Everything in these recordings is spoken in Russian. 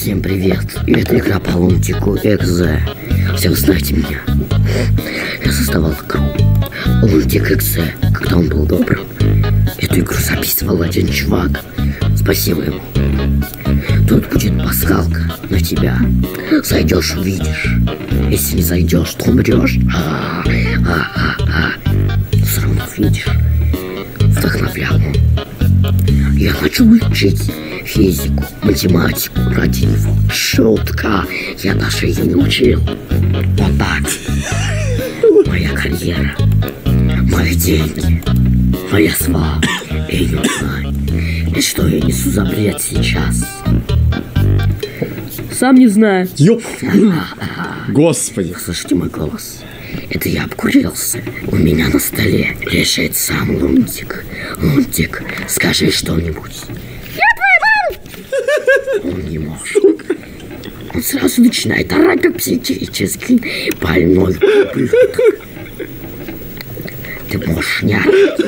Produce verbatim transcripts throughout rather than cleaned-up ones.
Всем привет, это игра по лунтику Экзе. Все вы знаете меня. Я создавал игру Лунтик Экзе, когда он был добрым. Эту игру записывал один чувак. Спасибо ему. Тут будет пасхалка на тебя. Зайдешь, увидишь. Если не зайдешь, то умрешь. А-а-а-а. Все равно увидишь. Вдохновлял он. Я хочу учить физику, математику ради него. Шутка. Я даже ее не учил. Вот так. Моя карьера. Мои деньги. Моя слава. Я не знаю. И что я несу за бред сейчас? Сам не знаю. Ёп. Господи. Слышите мой голос? Это я обкурился. У меня на столе лежит сам Лунтик. Лунтик, скажи что-нибудь. Я твой мам! Он не может. Он сразу начинает орать, как психически больной ублюдок. Ты можешь не орать.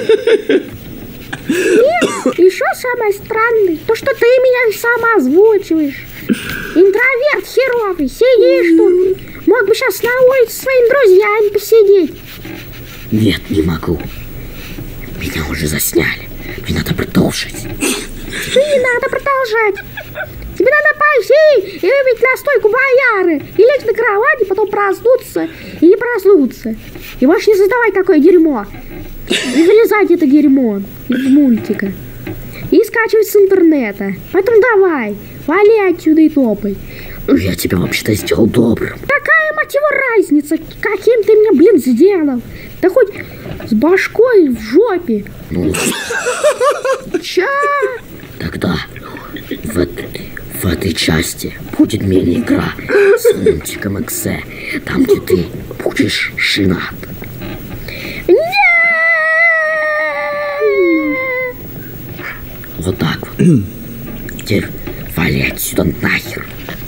Нет, еще самое странное, то, что ты меня сам озвучиваешь. Интроверт херовый, сидишь тут. Мог бы сейчас на улице с своими друзьями посидеть. Нет, не могу. Меня уже засняли. Мне надо продолжить. Тебе не надо продолжать. Тебе надо пойти и выпить настойку бояры. И лечь на кровати, потом проснуться и не проснуться. И больше не создавай такое дерьмо. И вырезать это дерьмо из мультика. И скачивать с интернета. Поэтому давай, вали отсюда и топай. Ну, я тебя вообще-то сделал добрым. Какая, мать его, разница, каким ты меня, блин, сделал? Да хоть с башкой в жопе. Ну, Ча? тогда в, этой- в этой части будет мини-игра с Лунтиком Экзе. Там, где ты будешь женат. Нет! Вот так вот. Теперь вали отсюда нахер.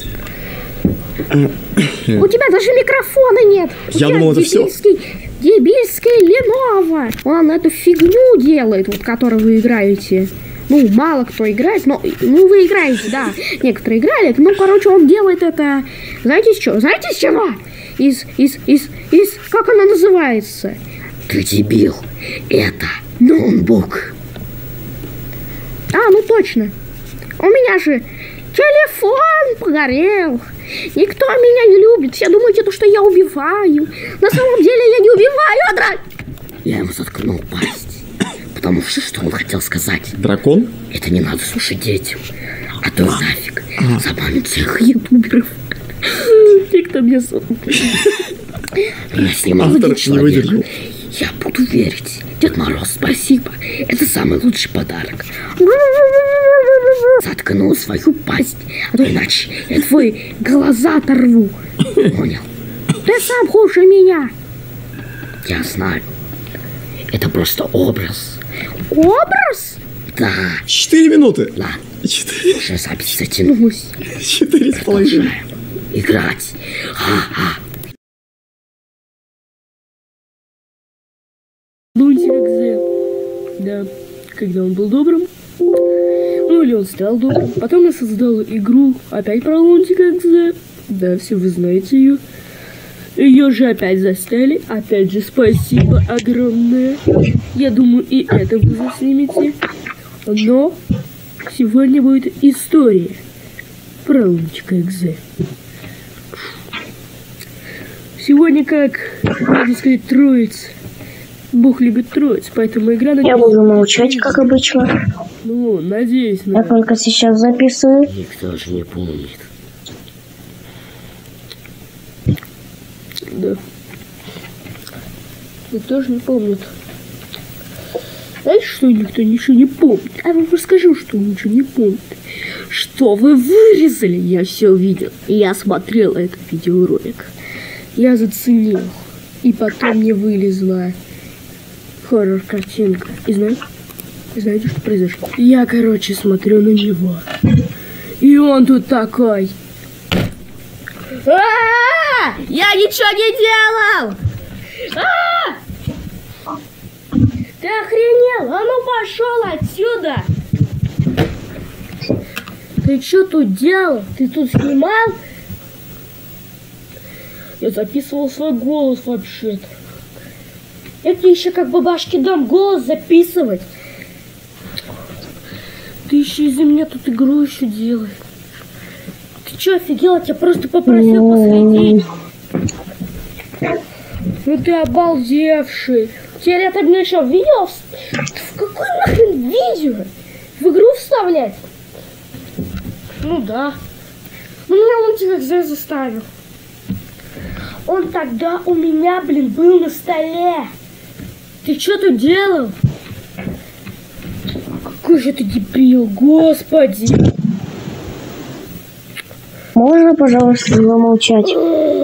У тебя даже микрофона нет. У Я тебя думал, это всё. дебильский, дебильская Lenovo. Он эту фигню делает, вот, которую вы играете. Ну, мало кто играет, но ну, вы играете, да. Некоторые играли. Ну, короче, он делает это... Знаете с чего? Знаете с чего? Из, из, из, из... Как она называется? Ты дебил. Это ноутбук. А, ну точно. У меня же телефон погорел. Никто меня не любит. Все думают, это, что я убиваю. На самом деле я не убиваю, а драк... Я ему заткнул пасть. Потому что что он хотел сказать? Дракон? Это не надо слушать детям. А то нафиг забанят всех ютуберов. Те, кто мне сон. Меня снимал Автор один не человек. выдержал. Я буду верить. Дед Мороз, спасибо. Это самый лучший подарок. Заткнул свою пасть, а то иначе я твои глаза оторву. Понял? Ты сам хуже меня. Я знаю. Это просто образ. Образ? Да. Четыре минуты. Ладно, Четыре. уже запись затянулась. Четыре с половиной. Продолжаем играть. Ха-ха. Лунтик Экзе. Да, когда он был добрым. Ну или он стал добрым. Потом я создал игру опять про Лунтика Экзе. Да, все вы знаете ее. Ее же опять застали. Опять же, спасибо огромное. Я думаю, и это вы заснимете. Но сегодня будет история про Лунтика Экзе. Сегодня, как можно сказать, троица. Бог любит троиц, поэтому игра... Я буду молчать, как обычно. Ну, надеюсь на... Я только сейчас записываю. Никто же не помнит. Да. Никто же не помнит. Знаете, что никто ничего не помнит? А я вам расскажу, что ничего не помнит. Что вы вырезали? Я все видел. Я смотрел этот видеоролик. Я заценил. И потом мне вылезла хоррор-картинка. И знаете, знаете, что произошло? Я, короче, смотрю на него. И он тут такой. А-а-а! Я ничего не делал! А-а-а! Ты охренел? А ну пошел отсюда! Ты что тут делал? Ты тут снимал? Я записывал свой голос вообще-то. Я тебе еще как бабашке дам голос записывать. Ты еще из-за меня тут игру еще делаешь. Ты что, офигел? Я тебя просто попросил последить. Ну ты обалдевший. Теперь это мне что, видео? В какое нахрен видео? В игру вставлять? Ну да. Ну меня он тебя здесь заставил. Он тогда у меня, блин, был на столе. Ты что тут делал? Какой же ты дебил, господи. Можно, пожалуйста, замолчать?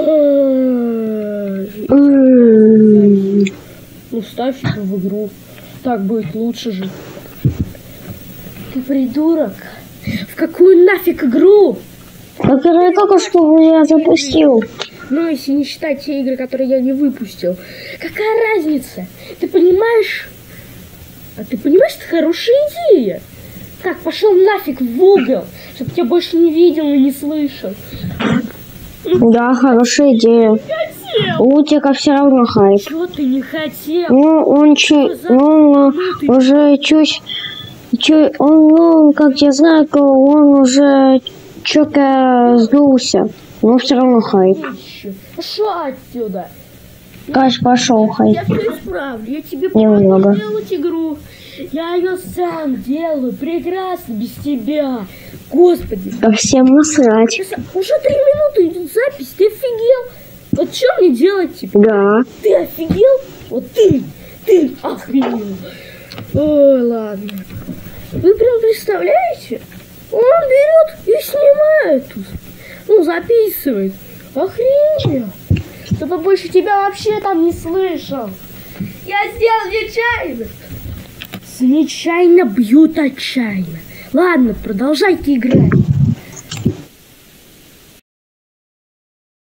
Ну, ставь его в игру. Так будет лучше же. Ты придурок. В какую нафиг игру? Которая только что я запустил. Ну, если не считать те игры, которые я не выпустил. Какая разница? Ты понимаешь? А ты понимаешь, это хорошая идея. Так, пошел нафиг в угол, чтобы тебя больше не видел и не слышал. Да, хорошая идея. Лунтика все равно хайп. Чего ты не хотел? Ну, он чуть, он уже чуть, чуть, он, ну, как я знаю, он уже что-то сдулся, но все равно хайп. Пошел отсюда. Каш, пошел хайп. Я все исправлю, я тебе Немного. помогу делать игру. Я ее сам делаю, прекрасно, без тебя. Господи. Да всем насрать. Уже три минуты идет запись, ты офигел? Вот что мне делать теперь? Да. Ты офигел? Вот ты, ты охренел. Ой, ладно. Вы прям представляете? Он берет и снимает тут. Ну, записывает. Охренел. Чтобы больше тебя вообще там не слышал. Я сделал нечаянно. Нечаянно бьют отчаянно. Ладно, продолжайте играть.